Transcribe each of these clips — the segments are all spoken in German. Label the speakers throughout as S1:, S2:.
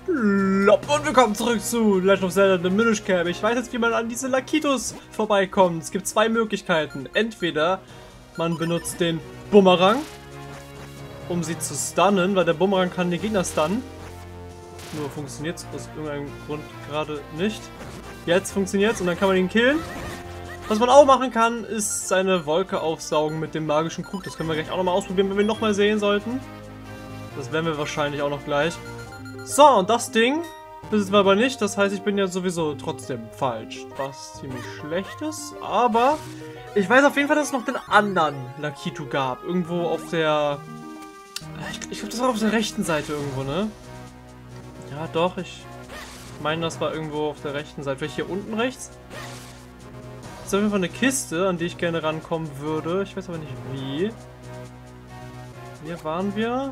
S1: Plopp. Und willkommen zurück zu Legend of Zelda The Minish Cap. Ich weiß jetzt, wie man an diese Lakitus vorbeikommt. Es gibt zwei Möglichkeiten. Entweder man benutzt den Bumerang, um sie zu stunnen, weil der Bumerang kann den Gegner stunnen. Nur funktioniert es aus irgendeinem Grund gerade nicht. Jetzt funktioniert es und dann kann man ihn killen. Was man auch machen kann, ist seine Wolke aufsaugen mit dem magischen Krug. Das können wir gleich auch nochmal ausprobieren, wenn wir ihn nochmal sehen sollten. Das werden wir wahrscheinlich auch noch gleich. So, und das Ding besitzen wir aber nicht. Das heißt, ich bin ja sowieso trotzdem falsch. Was ziemlich schlecht ist. Aber ich weiß auf jeden Fall, dass es noch den anderen Lakitu gab. Irgendwo auf der... Ich glaube, das war auf der rechten Seite irgendwo, ne? Ja, doch. Ich meine, das war irgendwo auf der rechten Seite. Vielleicht hier unten rechts? Das ist auf jeden Fall eine Kiste, an die ich gerne rankommen würde. Ich weiß aber nicht wie. Hier waren wir.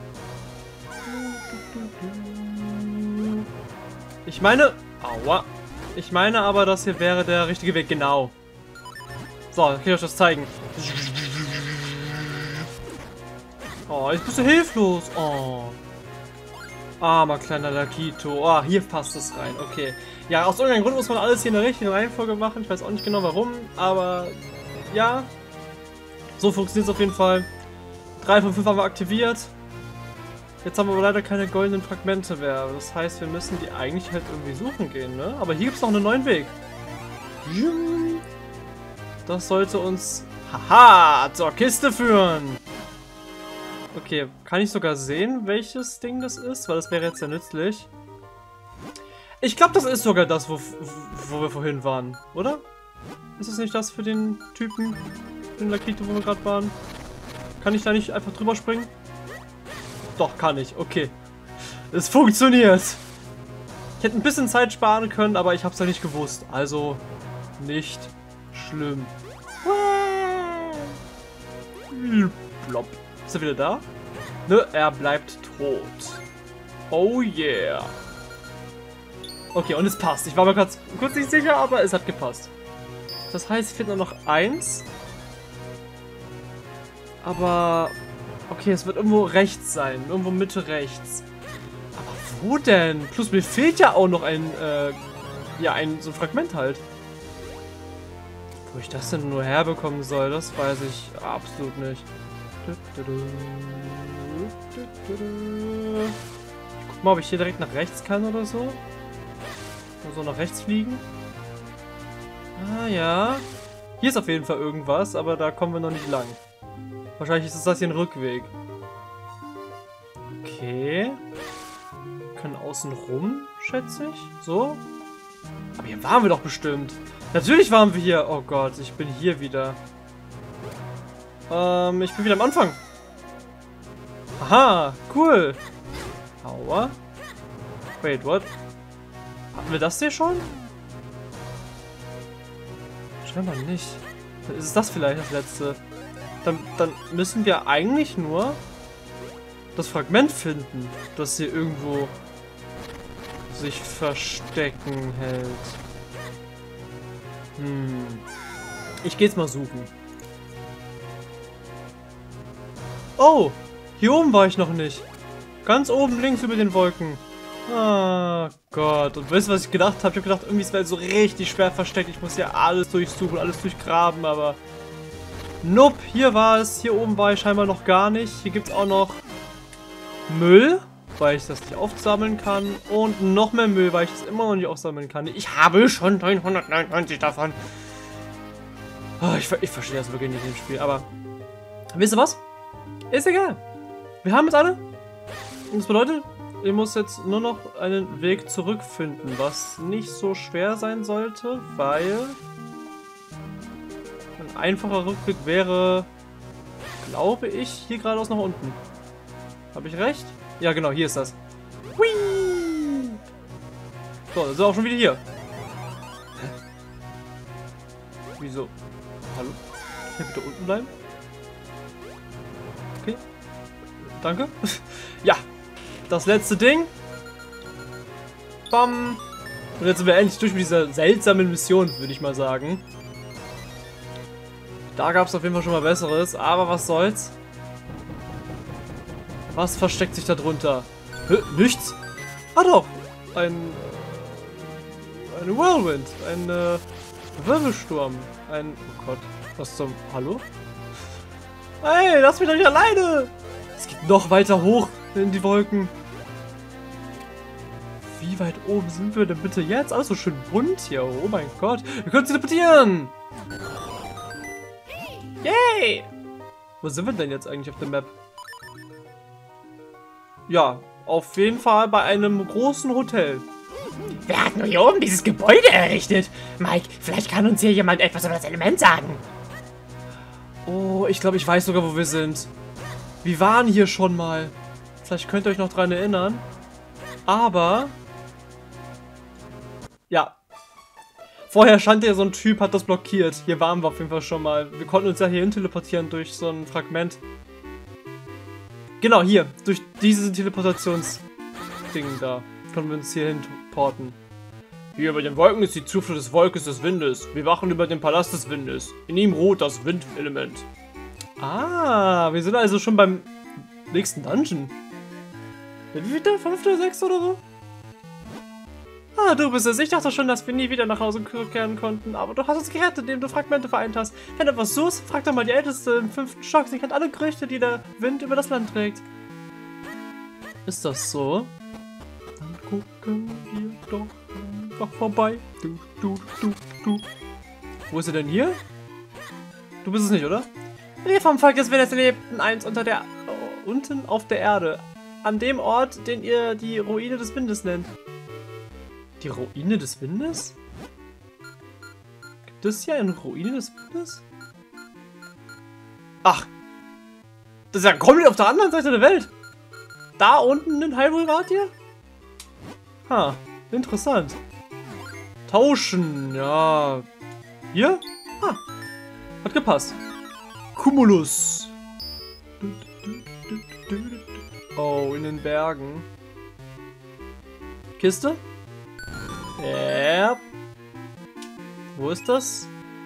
S1: Ich meine... Aua. Ich meine aber, das hier wäre der richtige Weg. Genau. So, dann kann ich euch das zeigen. Oh, jetzt bist du hilflos. Oh. Armer kleiner Lakitu. Oh, hier passt es rein. Okay. Ja, aus irgendeinem Grund muss man alles hier in der richtigen Reihenfolge machen. Ich weiß auch nicht genau warum, aber ja. So funktioniert es auf jeden Fall. 3 von 5 haben wir aktiviert. Jetzt haben wir aber leider keine goldenen Fragmente mehr. Das heißt, wir müssen die eigentlich halt irgendwie suchen gehen, ne? Aber hier gibt es noch einen neuen Weg. Das sollte uns, haha, zur Kiste führen. Okay, kann ich sogar sehen, welches Ding das ist? Weil das wäre jetzt sehr nützlich. Ich glaube, das ist sogar das, wo wir vorhin waren, oder? Ist das nicht das für den Typen, den Lakitu, wo wir gerade waren? Kann ich da nicht einfach drüber springen? Doch, kann ich. Okay. Es funktioniert. Ich hätte ein bisschen Zeit sparen können, aber ich habe es ja nicht gewusst. Also nicht schlimm. Plopp. Ist er wieder da? Nö, er bleibt tot. Oh yeah. Okay, und es passt. Ich war mir kurz nicht sicher, aber es hat gepasst. Das heißt, es fehlt nur noch 1. Aber... Okay, es wird irgendwo rechts sein. Irgendwo Mitte rechts. Aber wo denn? Plus mir fehlt ja auch noch ein... ja, so ein Fragment halt. Wo ich das denn nur herbekommen soll, das weiß ich absolut nicht. Ich guck mal, ob ich hier direkt nach rechts kann oder so. Oder so nach rechts fliegen. Ah ja. Hier ist auf jeden Fall irgendwas, aber da kommen wir noch nicht lang. Wahrscheinlich ist das hier ein Rückweg. Okay. Wir können außen rum, schätze ich. So. Aber hier waren wir doch bestimmt. Natürlich waren wir hier. Oh Gott, ich bin hier wieder. Ich bin wieder am Anfang. Aha, cool. Aua. Wait, what? Hatten wir das hier schon? Scheinbar nicht. Ist das vielleicht das letzte? Dann müssen wir eigentlich nur das Fragment finden, das hier irgendwo sich verstecken hält. Ich gehe jetzt mal suchen. Oh, hier oben war ich noch nicht. Ganz oben links über den Wolken. Ah Gott. Und weißt du, was ich gedacht habe? Ich habe gedacht, irgendwie ist es so richtig schwer versteckt. Ich muss ja alles durchsuchen, alles durchgraben, aber... Nope, hier war es. Hier oben war ich scheinbar noch gar nicht. Hier gibt es auch noch Müll, weil ich das nicht aufsammeln kann. Und noch mehr Müll, weil ich das immer noch nicht aufsammeln kann. Ich habe schon 999 davon. Oh, ich verstehe das wirklich nicht im Spiel, aber... Wisst ihr was? Ist egal. Wir haben es alle. Und das bedeutet, ich muss jetzt nur noch einen Weg zurückfinden, was nicht so schwer sein sollte, weil ein einfacher Rückweg wäre, glaube ich, hier geradeaus nach unten. Habe ich recht? Ja, genau, hier ist das. Whee! So, dann sind wir auch schon wieder hier. Hä? Wieso? Hallo? Kann ich bitte unten bleiben? Okay. Danke. Ja. Das letzte Ding. Bam. Und jetzt sind wir endlich durch mit dieser seltsamen Mission, würde ich mal sagen. Da gab es auf jeden Fall schon mal Besseres, aber was soll's. Was versteckt sich da drunter? Nichts? Ah doch! Eine Whirlwind. Ein Wirbelsturm. Oh Gott. Was zum... Hallo? Hey, lass mich doch nicht alleine! Es geht noch weiter hoch in die Wolken. Wie weit oben sind wir denn bitte jetzt? Alles so schön bunt hier. Oh mein Gott. Wir können teleportieren! Yay! Wo sind wir denn jetzt eigentlich auf der Map? Ja, auf jeden Fall bei einem großen Hotel.
S2: Wer hat nur hier oben dieses Gebäude errichtet? Mike, vielleicht kann uns hier jemand etwas über das Element sagen.
S1: Oh, ich glaube, ich weiß sogar, wo wir sind. Wir waren hier schon mal. Vielleicht könnt ihr euch noch dran erinnern. Aber... Ja. Vorher stand ja so ein Typ, hat das blockiert. Hier waren wir auf jeden Fall schon mal. Wir konnten uns ja hier hin teleportieren durch so ein Fragment. Genau, hier. Durch dieses Teleportationsding da. Können wir uns hier hin porten. Hier über den Wolken ist die Zuflucht des Volkes des Windes. Wir wachen über den Palast des Windes. In ihm ruht das Windelement. Ah, wir sind also schon beim nächsten Dungeon. Wie viel der? 5. oder 6. oder so? Ah, du bist es. Ich dachte schon, dass wir nie wieder nach Hause zurückkehren konnten. Aber du hast uns gerettet, indem du Fragmente vereint hast. Wenn du etwas suchst, frag doch mal die Älteste im 5. Stock. Sie kennt alle Gerüchte, die der Wind über das Land trägt. Ist das so? Dann gucken wir doch einfach vorbei. Wo ist er denn hier? Du bist es nicht, oder? Wir vom Volk des Windes lebten einst unten auf der Erde. An dem Ort, den ihr die Ruine des Windes nennt. Die Ruine des Windes? Gibt es hier eine Ruine des Windes? Ach! Das ist ja komplett auf der anderen Seite der Welt! Da unten in Hyrule wart ihr? Ha, interessant. Tauschen, ja. Hier? Ah, hat gepasst. Cumulus. Oh, in den Bergen. Kiste? Ja. Wo ist das?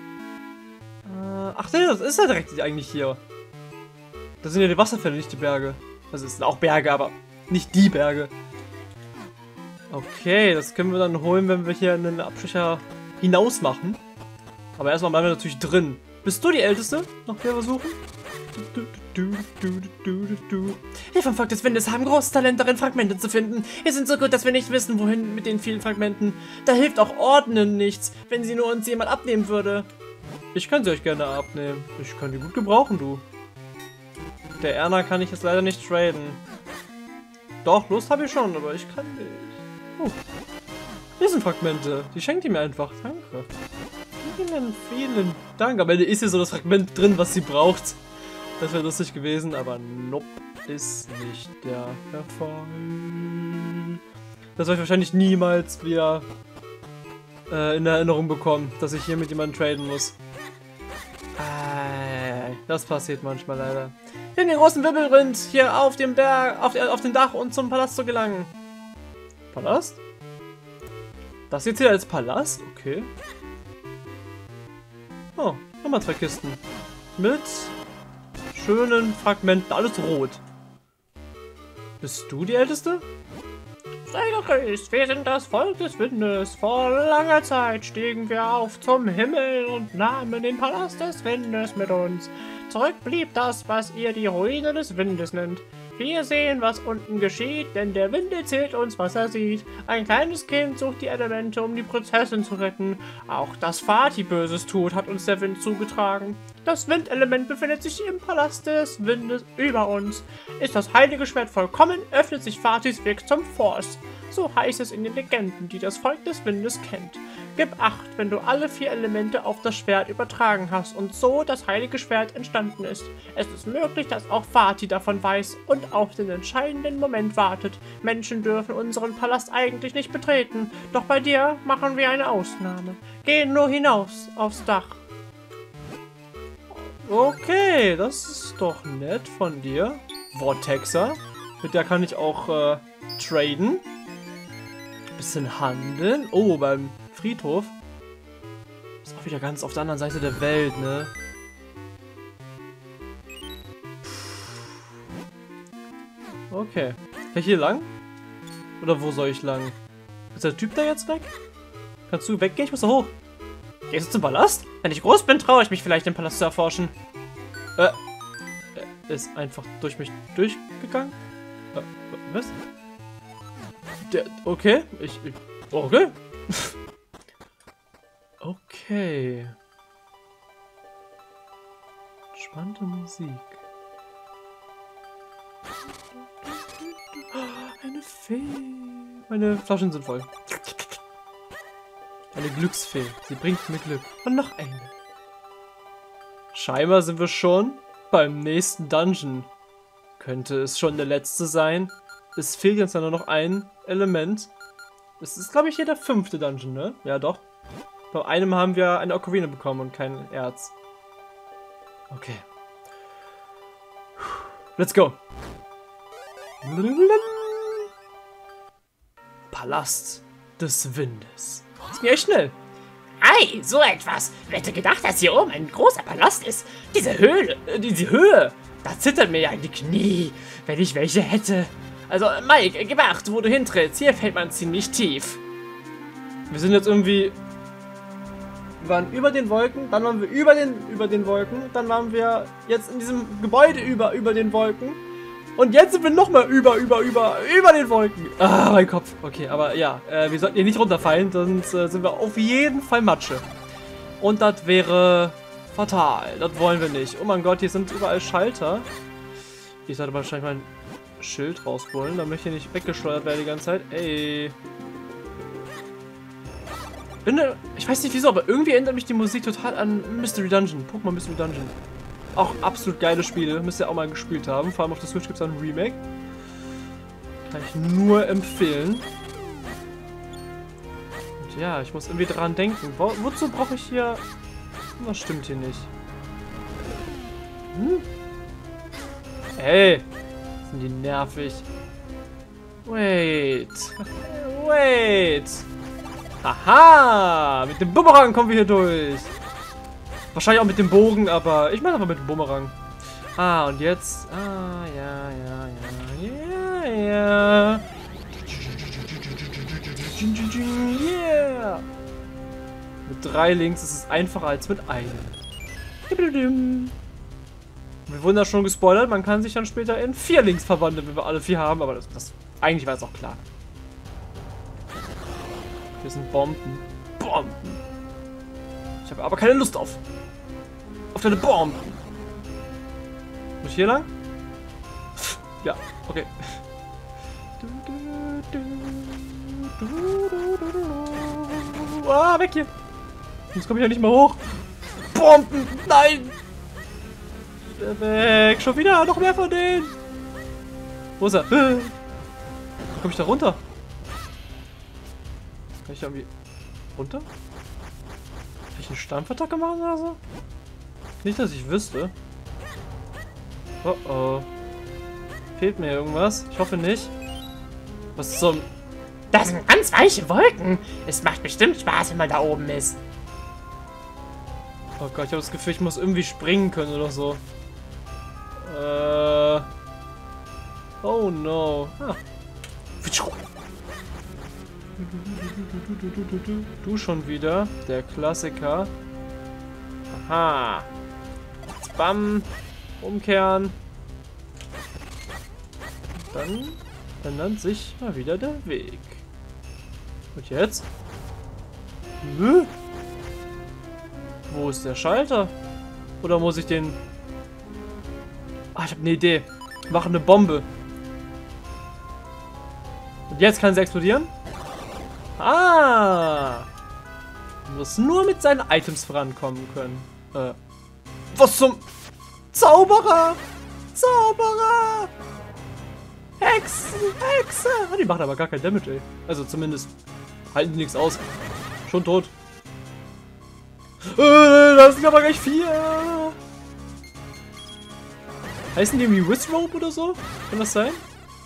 S1: Ach, das ist ja direkt eigentlich hier. Das sind ja die Wasserfälle, nicht die Berge. Also es sind auch Berge, aber nicht die Berge. Okay, das können wir dann holen, wenn wir hier einen Abstecher hinaus machen. Aber erstmal bleiben wir natürlich drin. Bist du die Älteste? Noch wer versuchen? Wir vom Volk des Windes haben großes Talent darin, Fragmente zu finden. Wir sind so gut, dass wir nicht wissen, wohin mit den vielen Fragmenten. Da hilft auch Ordnen nichts, wenn sie nur uns jemand abnehmen würde. Ich kann sie euch gerne abnehmen. Ich kann die gut gebrauchen, du. Der Erna kann ich jetzt leider nicht traden. Doch, Lust habe ich schon, aber ich kann nicht. Oh. Hier sind Fragmente. Die schenkt ihr mir einfach. Danke. Vielen Dank. Am Ende ist hier so das Fragment drin, was sie braucht. Das wäre lustig gewesen, aber nope, ist nicht der Fall. Das werde ich wahrscheinlich niemals wieder in Erinnerung bekommen, dass ich hier mit jemandem traden muss. Das passiert manchmal leider. In den großen Wirbelwind hier auf dem Berg, auf dem Dach und zum Palast zu gelangen. Palast? Das jetzt hier als Palast? Okay. Oh, nochmal 2 Kisten. Mit schönen Fragmenten. Alles rot. Bist du die Älteste? Sei gegrüßt, wir sind das Volk des Windes. Vor langer Zeit stiegen wir auf zum Himmel und nahmen den Palast des Windes mit uns. Zurück blieb das, was ihr die Ruine des Windes nennt. Wir sehen, was unten geschieht, denn der Wind erzählt uns, was er sieht. Ein kleines Kind sucht die Elemente, um die Prinzessin zu retten. Auch dass Vati Böses tut, hat uns der Wind zugetragen. Das Windelement befindet sich im Palast des Windes über uns. Ist das heilige Schwert vollkommen, öffnet sich Vatis Weg zum Force. So heißt es in den Legenden, die das Volk des Windes kennt. Gib Acht, wenn du alle 4 Elemente auf das Schwert übertragen hast und so das heilige Schwert entstanden ist. Es ist möglich, dass auch Vati davon weiß und auf den entscheidenden Moment wartet. Menschen dürfen unseren Palast eigentlich nicht betreten, doch bei dir machen wir eine Ausnahme. Geh nur hinaus aufs Dach. Okay, das ist doch nett von dir. Vortexer. Mit der kann ich auch traden. Bisschen handeln. Oh, beim Friedhof. Ist auch wieder ganz auf der anderen Seite der Welt, ne? Okay. Kann ich hier lang? Oder wo soll ich lang? Ist der Typ da jetzt weg? Kannst du weggehen? Ich muss da hoch. Gehst du zum Palast? Wenn ich groß bin, traue ich mich vielleicht, den Palast zu erforschen. Er ist einfach durch mich durchgegangen? Was? Okay. Okay. Okay. Spannende Musik. Eine Fee. Meine Flaschen sind voll. Eine Glücksfee. Sie bringt mir Glück. Und noch eine. Scheinbar sind wir schon beim nächsten Dungeon. Könnte es schon der letzte sein? Es fehlt jetzt nur noch ein Element. Es ist, glaube ich, hier der 5. Dungeon, ne? Ja, doch. Bei einem haben wir eine Ocarina bekommen und kein Erz. Okay. Let's go. Palast des Windes. Das ging echt schnell.
S2: Ei, so etwas. Wer hätte gedacht, dass hier oben ein großer Palast ist? Diese Höhle, diese Höhe. Da zittern mir ja die Knie, wenn ich welche hätte. Also, Mike, gib acht, wo du hintrittst. Hier fällt man ziemlich tief.
S1: Wir sind jetzt irgendwie... Wir waren über den Wolken, dann waren wir über den Wolken, dann waren wir jetzt in diesem Gebäude über den Wolken. Und jetzt sind wir nochmal über den Wolken. Ah, mein Kopf. Okay, aber ja, wir sollten hier nicht runterfallen, sonst sind wir auf jeden Fall Matsche. Und das wäre fatal. Das wollen wir nicht. Oh mein Gott, hier sind überall Schalter. Ich sollte wahrscheinlich mein Schild rausholen, damit ich hier nicht weggesteuert werde die ganze Zeit. Ey. Ich weiß nicht wieso, aber irgendwie erinnert mich die Musik total an Mystery Dungeon. Pokémon Mystery Dungeon. Auch absolut geile Spiele. Müsst ihr auch mal gespielt haben. Vor allem auf der Switch gibt es ein Remake. Kann ich nur empfehlen. Und ja, ich muss irgendwie dran denken. Wozu brauche ich hier... Was stimmt hier nicht? Ey! Sind die nervig. Wait. Wait. Haha! Mit dem Bumerang kommen wir hier durch. Wahrscheinlich auch mit dem Bogen, aber ich mache aber mit dem Bumerang. Ah, und jetzt... Ah, ja. Yeah! Mit 3 links ist es einfacher als mit einem. Wir wurden da schon gespoilert, man kann sich dann später in 4 links verwandeln, wenn wir alle 4 haben, aber eigentlich war es auch klar. Hier sind Bomben. Bomben! Ich habe aber keine Lust auf deine Bomben. Muss ich hier lang? Ja, okay. Ah, weg hier. Jetzt komme ich ja nicht mehr hoch. Bomben! Nein! Weg! Schon wieder! Noch mehr von denen! Wo ist er? Wie komme ich da runter? Kann ich da irgendwie runter? Habe ich einen Stampfattacke machen oder so? Nicht, dass ich wüsste. Oh oh. Fehlt mir irgendwas? Ich hoffe nicht. Was zum...
S2: Das sind ganz weiche Wolken. Es macht bestimmt Spaß, wenn man da oben ist.
S1: Oh Gott, ich habe das Gefühl, ich muss irgendwie springen können oder so. Oh no. Ah. Du schon wieder. Der Klassiker. Aha. Bam. Umkehren. Dann ändert sich mal wieder der Weg. Und jetzt? Wo ist der Schalter? Oder muss ich den... Ah, ich habe eine Idee. Ich mache eine Bombe. Und jetzt kann sie explodieren? Ah! Man muss nur mit seinen Items vorankommen können. Was zum... Zauberer! Zauberer! Hexe! Hexe! Ah, die macht aber gar kein Damage, ey. Also zumindest halten die nichts aus. Schon tot. Das sind aber gleich 4. Heißen die irgendwie Wizrobe oder so? Kann das sein?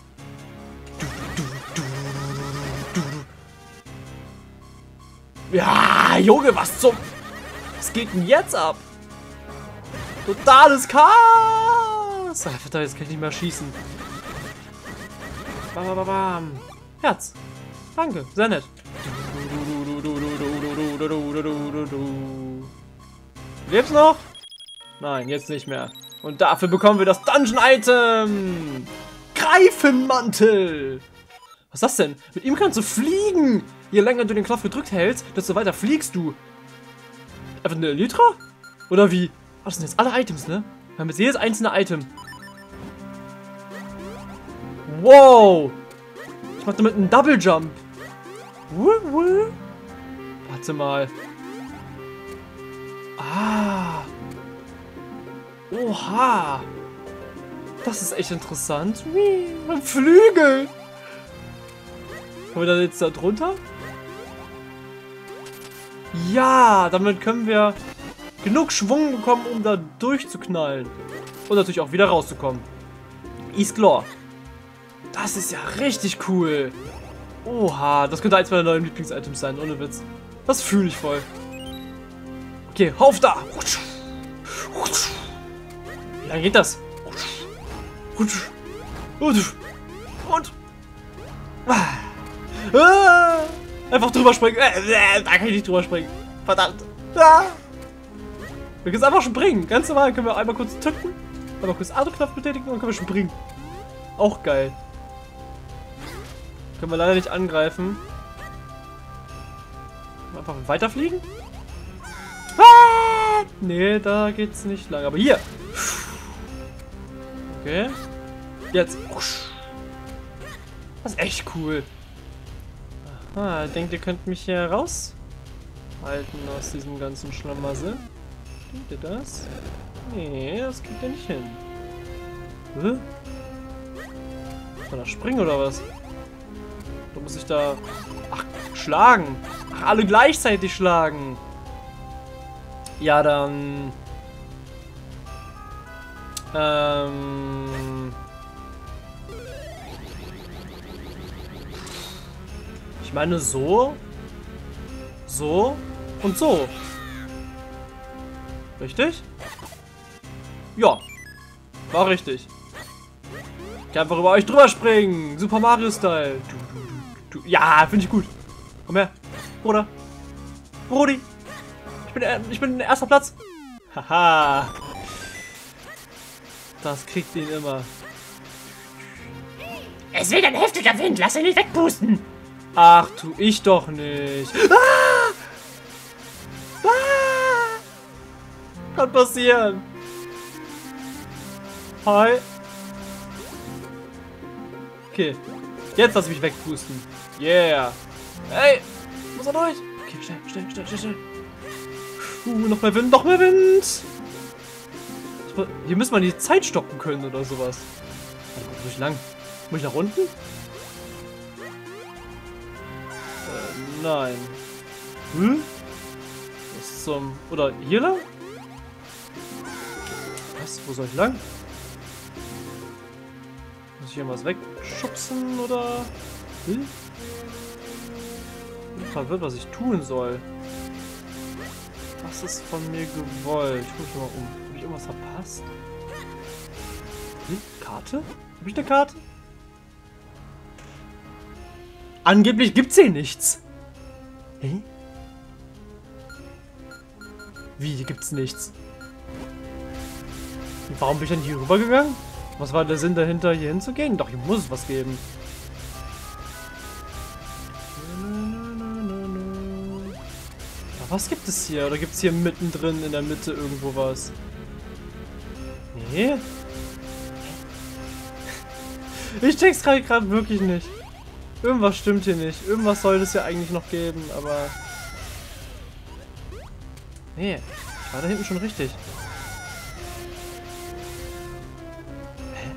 S1: Ja, Junge, was zum... Was geht denn jetzt ab? Totales Chaos! Ach, verdammt, jetzt kann ich nicht mehr schießen. Bam, bam, bam. Herz. Danke, sehr nett. Lebst noch? Nein, jetzt nicht mehr. Und dafür bekommen wir das Dungeon-Item. Greifenmantel. Was ist das denn? Mit ihm kannst du fliegen. Je länger du den Knopf gedrückt hältst, desto weiter fliegst du. Einfach eine Elytra? Oder wie? Ach, das sind jetzt alle Items, ne? Wir haben jetzt jedes einzelne Item. Wow. Ich mach damit einen Double Jump. Warte mal. Ah. Oha. Das ist echt interessant. Mein Flügel. Kommen wir da jetzt da drunter? Ja, damit können wir genug Schwung bekommen, um da durchzuknallen. Und natürlich auch wieder rauszukommen. East-Glor. Das ist ja richtig cool. Oha, das könnte eins meiner neuen Lieblings-Items sein, ohne Witz. Das fühle ich voll. Okay, auf da! Wie lange geht das? Und... Einfach drüber springen. Da kann ich nicht drüber springen. Verdammt. Wir können jetzt einfach springen. Ganz normal können wir einmal kurz drücken. Einmal kurz A-Knopf betätigen und dann können wir springen. Auch geil. Können wir leider nicht angreifen. Einfach weiterfliegen? Ah! Nee, da geht's nicht lang. Aber hier. Okay. Jetzt. Das ist echt cool. Aha, denkt ihr könnt mich hier raushalten aus diesem ganzen Schlamassel? Denkt ihr das? Nee, das kriegt ihr nicht hin. Soll das springen oder was? Da muss ich da... Ach, schlagen. Ach, alle gleichzeitig schlagen. Ja, dann... Ich meine so. So. Und so. Richtig? Ja. War richtig. Ich kann einfach über euch drüber springen. Super Mario-Style. Ja, finde ich gut. Komm her. Bruder. Brudi. Ich bin erster Platz. Haha. Das kriegt ihn immer.
S2: Es weht ein heftiger Wind. Lass ihn nicht wegpusten.
S1: Ach, tu ich doch nicht. Ah! Ah! Kann passieren. Hi. Okay. Jetzt lass mich wegpusten. Yeah. Hey. Muss er durch. Okay, schnell. Noch mehr Wind, noch mehr Wind. Hier müssen wir die Zeit stoppen können oder sowas. Wo muss ich lang? Muss ich nach unten? Nein. Was zum... Oder hier lang? Was? Wo soll ich lang? Muss ich hier was wegschubsen oder... Ich bin verwirrt, was ich tun soll. Was ist von mir gewollt? Ich gucke mal um. Habe ich irgendwas verpasst? Karte? Habe ich eine Karte? Angeblich gibt's hier nichts. Hä? Wie, hier gibt's nichts? Und warum bin ich dann hier rübergegangen? Was war der Sinn dahinter, hier hinzugehen? Doch, hier muss es was geben. Aber was gibt es hier? Oder gibt es hier mittendrin in der Mitte irgendwo was? Nee. Ich check's gerade wirklich nicht. Irgendwas stimmt hier nicht. Irgendwas soll es ja eigentlich noch geben, aber... Nee, ich war da hinten schon richtig. Hä?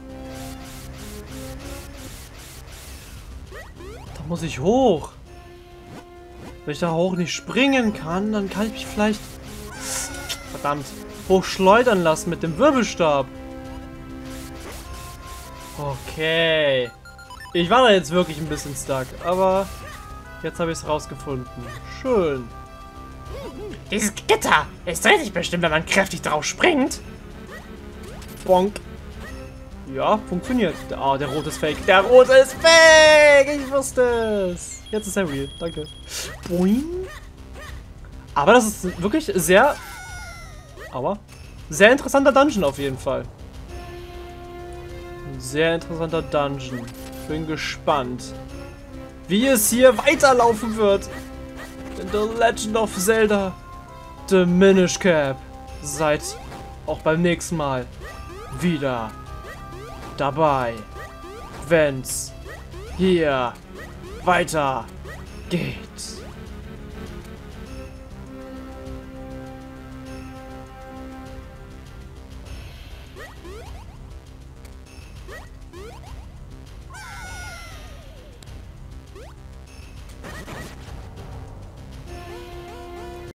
S1: Da muss ich hoch. Wenn ich da hoch nicht springen kann, dann kann ich mich vielleicht... Verdammt. Hochschleudern lassen mit dem Wirbelstab. Okay. Ich war da jetzt wirklich ein bisschen stuck, aber jetzt habe ich es rausgefunden. Schön.
S2: Dieses Gitter, es dreht sich bestimmt, wenn man kräftig drauf springt.
S1: Bonk. Ja, funktioniert. Ah, der rote ist fake. Der rote ist fake! Ich wusste es. Jetzt ist er real. Danke. Boing. Aber das ist wirklich sehr... sehr interessanter Dungeon auf jeden Fall. Ein sehr interessanter Dungeon. Bin gespannt, wie es hier weiterlaufen wird. In The Legend of Zelda The Minish Cap. Seid auch beim nächsten Mal wieder dabei, wenn's hier weiter geht.